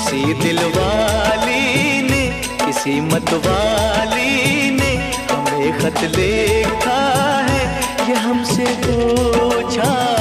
किसी दिलवाली ने, किसी मतवाली ने हमें खत लिखा है, ये हमसे पूछा